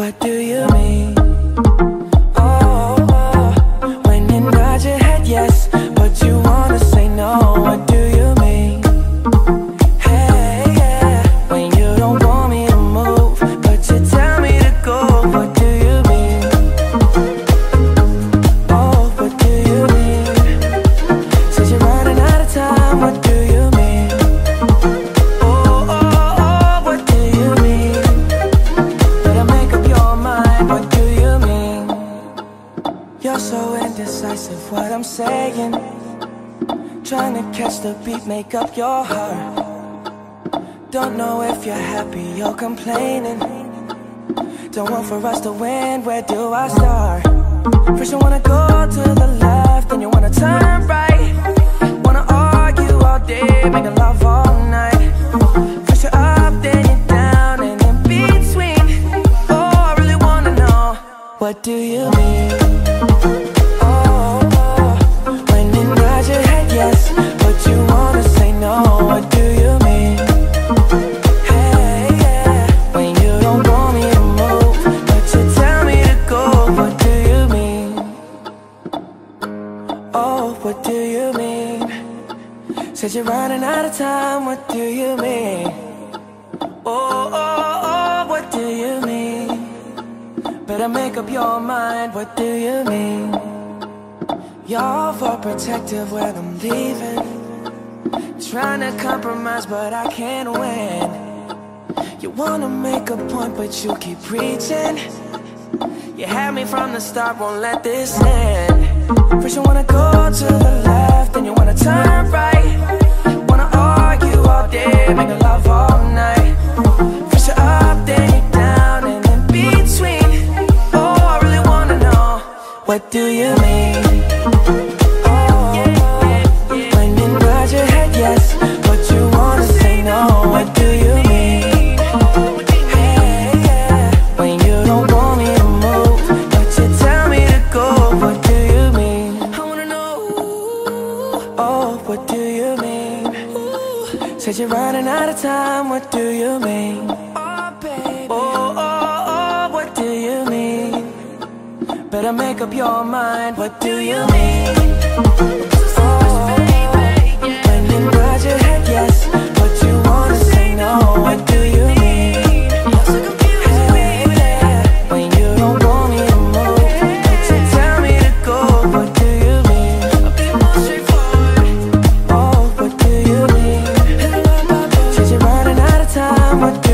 what do you mean? Oh, oh, when you nod your head yes, but you wanna say no, what do you mean? Hey, yeah, when you don't want me to move, but you tell me to go, what do you mean? Oh, what do you mean? Since you're running out of time, what do you mean? Oh, oh, oh, what do you mean? Better make up your mind, what do you mean? You're so indecisive, what I'm saying. Trying to catch the beat, make up your heart. Don't know if you're happy or complaining. Don't want for us to win, where do I start? First you wanna go to the left, then you wanna turn right. Wanna argue all day, making love all night. First you're up, then you're down, and in between. Oh, I really wanna know, what do you mean? Oh, oh, when you nod your head yes, but you wanna say no, what do you mean? Hey, yeah, when you don't want me to move, but you tell me to go, what do you mean? Oh, what do you mean? Said you're running out of time, what do you mean? Oh, oh, oh, what do you mean? Better make up your mind, what do you mean? You're overprotective when I'm leaving. Trying to compromise, but I can't win. You wanna make a point, but you keep preaching. You had me from the start, won't let this end. First you wanna go to the left, then you wanna turn right. Wanna argue all day, making love all night. First you're up, then you're down, and in between. Oh, I really wanna know, what do you mean? Oh, when you nod your head yes, but you wanna say no, what do you mean? Hey, yeah, when you don't want me to move, but you tell me to go, what do you mean? I wanna know, oh, what do you mean? Said you're running out of time, what do you mean? Oh, baby, oh, oh, oh, what do you mean? Better make up your mind, what do you mean? Oh, when you nod your head yes, but you wanna say no, what do you mean? Hey, yeah, when you don't want me to move, but you tell me to go, what do you mean? Oh, what do you mean? Since you're running out of time, what do